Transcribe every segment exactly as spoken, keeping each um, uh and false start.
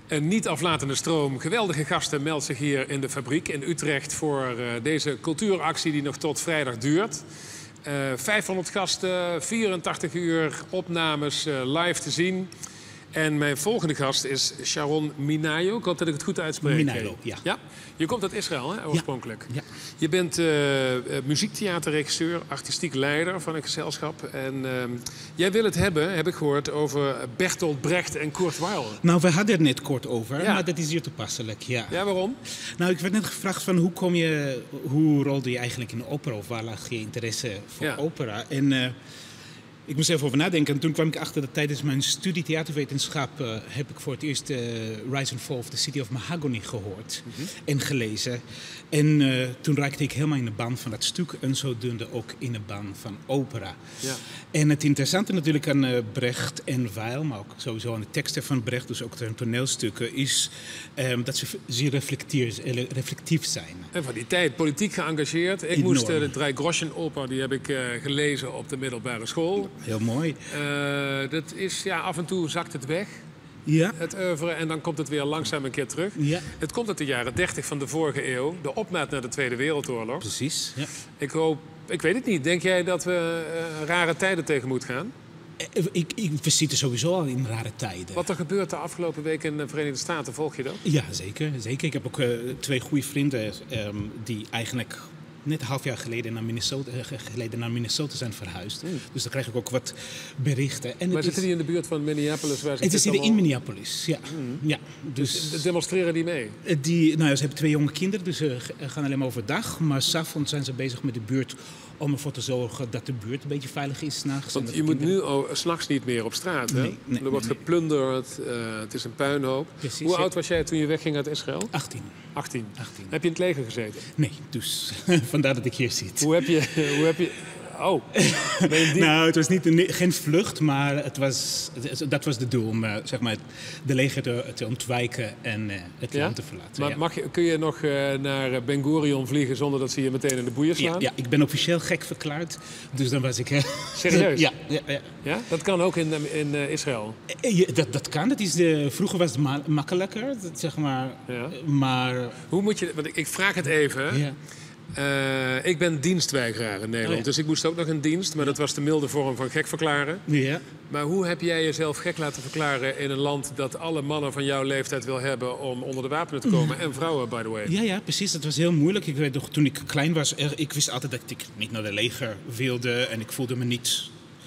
Een niet aflatende stroom geweldige gasten meldt zich hier in de fabriek in Utrecht voor uh, deze cultuuractie die nog tot vrijdag duurt. Uh, vijfhonderd gasten, vierentachtig uur opnames uh, live te zien. En mijn volgende gast is Sharon Minayo. Ik hoop dat ik het goed uitspreek. Minayo, ja. ja. Je komt uit Israël, hè, oorspronkelijk. Ja. Ja. Je bent uh, muziektheaterregisseur, artistiek leider van een gezelschap. En uh, jij wil het hebben, heb ik gehoord, over Bertolt Brecht en Kurt Weill. Nou, we hadden het net kort over, ja. maar dat is hier toepasselijk, ja. Ja, waarom? Nou, ik werd net gevraagd van hoe kom je, hoe rolde je eigenlijk in de opera? Of waar lag je interesse voor ja. opera? En uh, ik moest even over nadenken. En toen kwam ik achter dat tijdens mijn studie theaterwetenschap uh, heb ik voor het eerst uh, Rise and Fall of the City of Mahogany gehoord mm-hmm. en gelezen. En uh, toen raakte ik helemaal in de ban van dat stuk en zodoende ook in de ban van opera. Ja. En het interessante natuurlijk aan uh, Brecht en Weill, maar ook sowieso aan de teksten van Brecht, dus ook de toneelstukken, is um, dat ze zeer reflectief zijn. En van die tijd politiek geëngageerd. Ik Enorm. moest uh, de Drei Groschen oper, die heb ik uh, gelezen op de middelbare school. Heel mooi. Uh, dat is, ja, af en toe zakt het weg. Ja. Het oeuvre, en dan komt het weer langzaam een keer terug. Ja. Het komt uit de jaren dertig van de vorige eeuw. De opmaat naar de Tweede Wereldoorlog. Precies. Ja. Ik hoop, ik weet het niet. Denk jij dat we uh, rare tijden tegemoet gaan? Ik, ik, we zitten sowieso al in rare tijden. Wat er gebeurt de afgelopen week in de Verenigde Staten, volg je dat? Ja, zeker. zeker. Ik heb ook uh, twee goede vrienden um, die eigenlijk net een half jaar geleden naar Minnesota, geleden naar Minnesota zijn verhuisd. Mm. Dus dan krijg ik ook wat berichten. En maar het zitten is, die in de buurt van Minneapolis? Waar het is hier allemaal in Minneapolis, ja. Mm. ja dus, dus demonstreren die mee? Die, nou ja, ze hebben twee jonge kinderen, dus ze gaan alleen maar overdag. Maar 's avonds zijn ze bezig met de buurt om ervoor te zorgen dat de buurt een beetje veilig is 's nachts. Want je moet nu oh, 's nachts niet meer op straat, hè? Nee, nee, er wordt nee, geplunderd, uh, het is een puinhoop. Precies, Hoe ja. oud was jij toen je wegging uit Israël? achttien. achttien. achttien. Heb je in het leger gezeten? Nee, dus vandaar dat ik hier zit. Hoe heb je... Hoe heb je oh. Ben je die... Nou, het was niet een, geen vlucht, maar het was, het, dat was de doel om uh, zeg maar, de leger te, te ontwijken en uh, het ja? land te verlaten. Maar ja. mag je, kun je nog uh, naar Ben Gurion vliegen zonder dat ze je meteen in de boeien slaan? Ja, ja, ik ben officieel gek verklaard, dus dan was ik... Uh, Serieus? ja, ja, ja. ja. Dat kan ook in, in uh, Israël? Ja, dat, dat kan. Dat is de, vroeger was het ma- makkelijker, dat, zeg maar. Ja. maar... Hoe moet je... Want ik, ik vraag het even. Ja. Uh, ik ben dienstweigeraar in Nederland, oh ja. dus ik moest ook nog in dienst. Maar ja. dat was de milde vorm van gek verklaren. Ja. Maar hoe heb jij jezelf gek laten verklaren in een land dat alle mannen van jouw leeftijd wil hebben om onder de wapenen te komen? Ja. En vrouwen, by the way. Ja, ja, precies. Dat was heel moeilijk. Ik weet nog, toen ik klein was, ik wist altijd dat ik niet naar de leger wilde. En ik voelde me niet,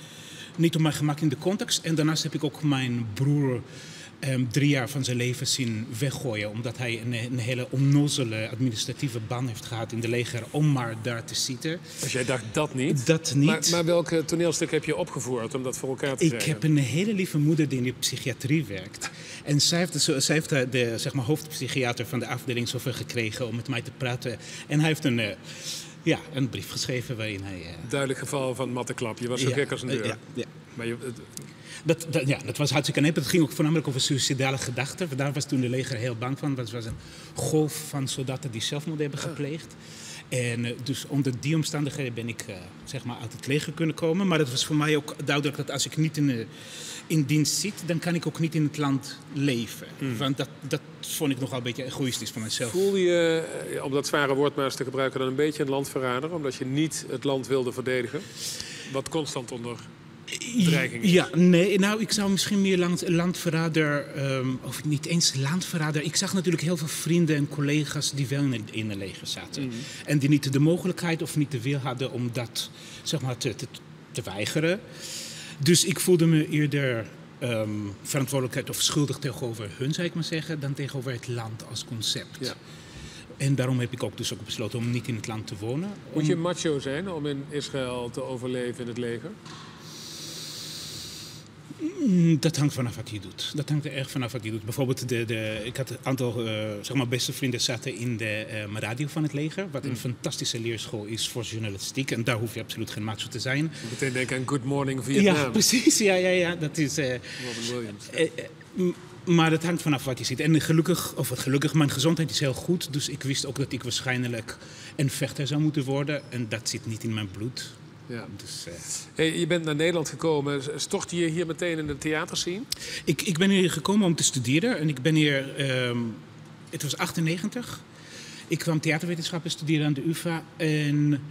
niet op mijn gemak in de context. En daarnaast heb ik ook mijn broer... Um, drie jaar van zijn leven zien weggooien. Omdat hij een, een hele onnozele administratieve baan heeft gehad in de leger om maar daar te zitten. Dus jij dacht dat niet? Dat niet. Maar, maar welk toneelstuk heb je opgevoerd om dat voor elkaar te ik krijgen? Ik heb een hele lieve moeder die in de psychiatrie werkt. En zij heeft de, zij heeft de, de zeg maar, hoofdpsychiater van de afdeling zover gekregen om met mij te praten. En hij heeft een... Uh, Ja, een brief geschreven waarin hij... Uh... Duidelijk geval van matteklap. Je was zo ja, gek als een deur. Uh, ja, ja. Maar je, het... dat, dat, ja, dat was hartstikke nep. Het ging ook voornamelijk over suïcidale gedachten. Daar was toen de leger heel bang van. Het was een golf van soldaten die zelfmoord hebben gepleegd. En uh, dus onder die omstandigheden ben ik uh, zeg maar uit het leger kunnen komen. Maar het was voor mij ook duidelijk dat als ik niet in, uh, in dienst zit, dan kan ik ook niet in het land leven. Mm. Want dat, dat vond ik nogal een beetje egoïstisch voor mezelf. Voel je, uh, om dat zware woord maar eens te gebruiken, dan een beetje een landverrader? Omdat je niet het land wilde verdedigen? Wat constant onder dreiging is. Ja, nee, nou ik zou misschien meer land, landverrader, um, of niet eens landverrader. Ik zag natuurlijk heel veel vrienden en collega's die wel in, in het leger zaten. Mm. En die niet de mogelijkheid of niet de wil hadden om dat zeg maar, te, te, te weigeren. Dus ik voelde me eerder um, verantwoordelijkheid of schuldig tegenover hun, zou ik maar zeggen, dan tegenover het land als concept. Ja. En daarom heb ik ook dus ook besloten om niet in het land te wonen. Moet om... je macho zijn om in Israël te overleven in het leger? Dat hangt vanaf wat je doet. Dat hangt er erg vanaf wat je doet. Bijvoorbeeld, de, de, ik had een aantal uh, zeg maar beste vrienden zaten in de uh, radio van het leger. Wat een mm. fantastische leerschool is voor journalistiek. En daar hoef je absoluut geen macho te zijn. Meteen denken aan Good Morning Vietnam. Ja, precies. Ja, ja, ja. Dat is... Uh, Robin Williams. Uh, uh, maar het hangt vanaf wat je ziet. En gelukkig, of gelukkig, mijn gezondheid is heel goed. Dus ik wist ook dat ik waarschijnlijk een vechter zou moeten worden. En dat zit niet in mijn bloed. Ja. Dus, uh... hey, je bent naar Nederland gekomen. Stortte je hier meteen in de theaterscene? Ik, ik ben hier gekomen om te studeren. En ik ben hier... Um, het was achtennegentig. Ik kwam theaterwetenschappen studeren aan de U vA. En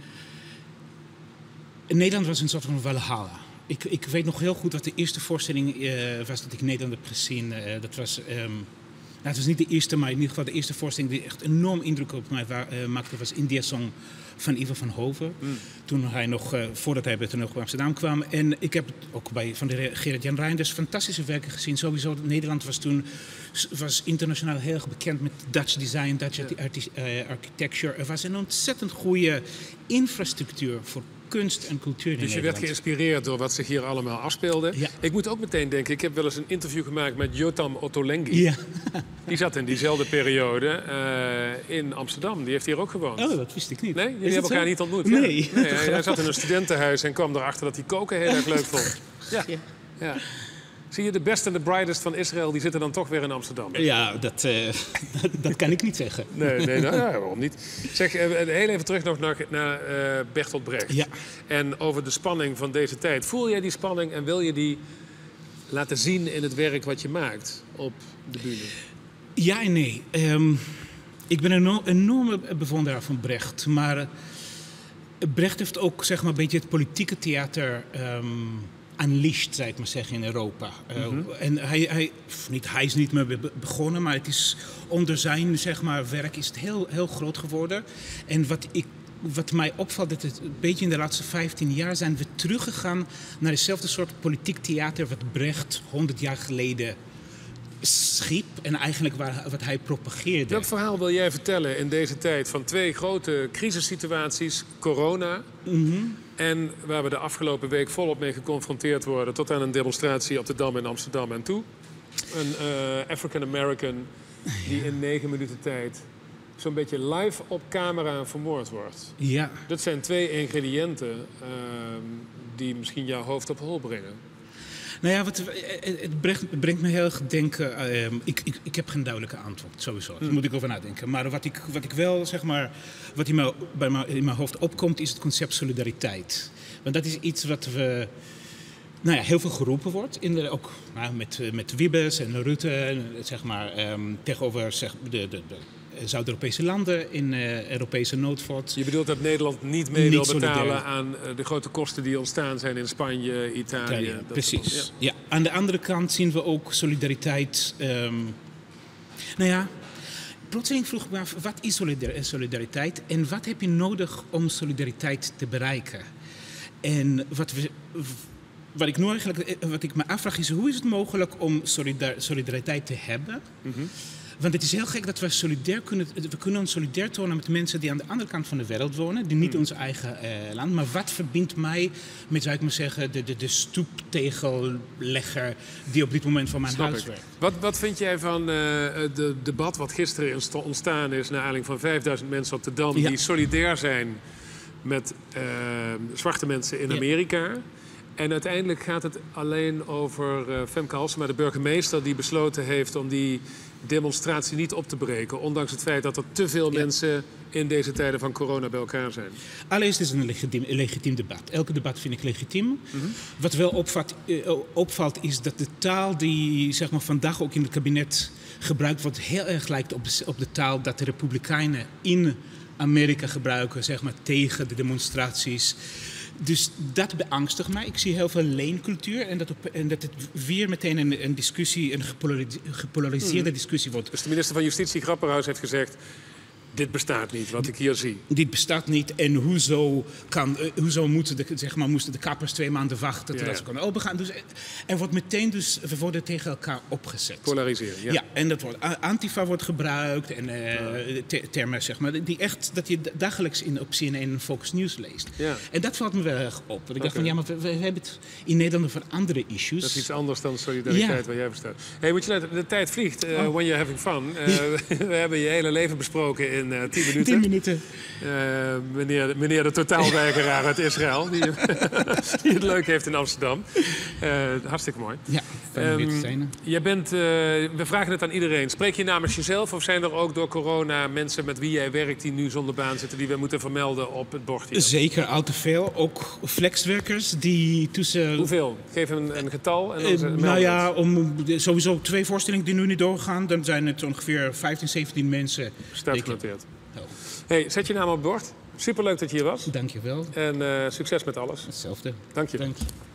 Nederland was een soort van Valhalla. Ik, ik weet nog heel goed wat de eerste voorstelling uh, was dat ik in Nederland heb gezien. Uh, dat was... Um, Nou, het was niet de eerste, maar in ieder geval de eerste voorstelling die echt enorm indruk op mij uh, maakte, was India Song van Ivo van Hoven. Mm. Toen hij nog, uh, voordat hij bij nog bij Amsterdam kwam. En ik heb ook bij van de Gerard-Jan Reinders fantastische werken gezien. Sowieso, Nederland was toen was internationaal heel erg bekend met Dutch design, Dutch ja. uh, architecture. Er was een ontzettend goede infrastructuur voor kunst en cultuur in Dus je Nederland. werd geïnspireerd door wat zich hier allemaal afspeelde. Ja. Ik moet ook meteen denken, ik heb wel eens een interview gemaakt met Jotam Ottolenghi. Ja. Die zat in diezelfde periode uh, in Amsterdam. Die heeft hier ook gewoond. Oh, dat wist ik niet. Nee? Jullie hebben elkaar zo? niet ontmoet? Nee. Ja. nee hij, hij zat in een studentenhuis en kwam erachter dat hij koken heel erg leuk vond. Ja. ja. ja. Zie je, de best en de brightest van Israël, die zitten dan toch weer in Amsterdam. Ja, dat, uh, dat, dat kan ik niet zeggen. Nee, nee nou, ja, waarom niet? Zeg, uh, heel even terug nog naar, naar uh, Bertolt Brecht. Ja. En over de spanning van deze tijd. Voel jij die spanning en wil je die laten zien in het werk wat je maakt op de bühne? Ja en nee. Um, ik ben een enorme bewonderaar van Brecht. Maar uh, Brecht heeft ook zeg maar, een beetje het politieke theater... Um, unleashed, zou ik maar zeggen, in Europa. Mm-hmm. Uh, en hij, hij, niet, hij is niet meer begonnen, maar het is onder zijn zeg maar, werk is het heel, heel groot geworden. En wat, ik, wat mij opvalt, dat het een beetje in de laatste vijftien jaar zijn we teruggegaan naar dezelfde soort politiek theater wat Brecht honderd jaar geleden schiep en eigenlijk waar, wat hij propageerde. Welk verhaal wil jij vertellen in deze tijd van twee grote crisissituaties, corona... Mm-hmm. En waar we de afgelopen week volop mee geconfronteerd worden... tot aan een demonstratie op de Dam in Amsterdam en toe. Een uh, African-American die in negen minuten tijd... zo'n beetje live op camera vermoord wordt. Ja. Dat zijn twee ingrediënten uh, die misschien jouw hoofd op hol brengen. Nou ja, wat, het brengt, brengt me heel erg denken... Uh, ik, ik, ik heb geen duidelijke antwoord, sowieso. Daar hmm. moet ik over nadenken. Maar wat ik, wat ik wel, zeg maar... wat in mijn, bij mijn, in mijn hoofd opkomt, is het concept solidariteit. Want dat is iets wat we... Nou ja, heel veel geroepen wordt. In de, ook nou, met, met Wiebes en Rutte, zeg maar... Um, tegenover zeg, de... de, de Zuid-Europese landen in uh, Europese noodfonds. Je bedoelt dat Nederland niet mee niet wil betalen solidair. aan uh, de grote kosten die ontstaan zijn in Spanje, Italië. Italië dat precies. Soort, ja. Ja. Aan de andere kant zien we ook solidariteit. Um, nou ja, plotseling vroeg ik me af, wat is solidariteit en wat heb je nodig om solidariteit te bereiken? En wat we... Wat ik, nu eigenlijk, wat ik me afvraag is, hoe is het mogelijk om solidar- solidariteit te hebben? Mm-hmm. Want het is heel gek dat we solidair kunnen, we kunnen ons solidair tonen met mensen die aan de andere kant van de wereld wonen, die niet mm. ons eigen uh, land. Maar wat verbindt mij met, zou ik maar zeggen, de, de, de stoeptegellegger die op dit moment voor mijn Snap huis ik. werkt? Wat, wat vind jij van het uh, de debat wat gisteren ontstaan is naar aanleiding van vijfduizend mensen op de Dam ja. die solidair zijn met uh, zwarte mensen in Amerika? Ja. En uiteindelijk gaat het alleen over uh, Femke Halsema, de burgemeester, die besloten heeft om die demonstratie niet op te breken. Ondanks het feit dat er te veel ja. mensen in deze tijden van corona bij elkaar zijn. Allereerst is het een legitiem, een legitiem debat. Elke debat vind ik legitiem. Mm-hmm. Wat wel opvalt, uh, opvalt is dat de taal die zeg maar, vandaag ook in het kabinet gebruikt wordt... heel erg lijkt op de, op de taal dat de Republikeinen in Amerika gebruiken, zeg maar, tegen de demonstraties. Dus dat beangstigt mij. Ik zie heel veel leencultuur en dat, op, en dat het weer meteen een, een discussie, een gepolariseerde, gepolariseerde hmm. discussie wordt. Dus de minister van Justitie, Grapperhaus, heeft gezegd... dit bestaat niet, wat ik hier zie. Dit bestaat niet en hoezo, kan, uh, hoezo moeten de, zeg maar, moesten de kappers twee maanden wachten totdat ja, ja. ze kunnen opengaan. Dus er wordt meteen dus, we worden tegen elkaar opgezet. Polariseren, ja. Ja, en dat wordt, Antifa wordt gebruikt en uh, ja. te, termen, zeg maar, die echt, dat je dagelijks in, op C N N en Fox News leest. Ja. En dat valt me wel erg op. Want ik okay. dacht van, ja, maar we, we hebben het in Nederland over andere issues. Dat is iets anders dan solidariteit ja. waar jij voor staat. Hey, moet je letten, de tijd vliegt, uh, oh. when you're having fun. Uh, ja. We hebben je hele leven besproken in uh, tien minuten. tien minuten. Uh, meneer, meneer de totaalweigeraar uit Israël, die, die het leuk heeft in Amsterdam. Uh, hartstikke mooi. Ja, fijn om hier te Um, zijn. jij bent, uh, we vragen het aan iedereen. Spreek je namens jezelf of zijn er ook door corona mensen met wie jij werkt die nu zonder baan zitten, die we moeten vermelden op het bord hier? Zeker, al te veel. Ook flexwerkers die tussen... Hoeveel? Geef een, een getal. En dan Uh, melden nou we ja, het. om sowieso twee voorstellingen die nu niet doorgaan. Dan zijn het ongeveer vijftien, zeventien mensen. Staat Ik- genoteerd. Oh, Hey, zet je naam op het bord. Superleuk dat je hier was. Dank je wel. En uh, succes met alles. Hetzelfde. Dank je. Dank je.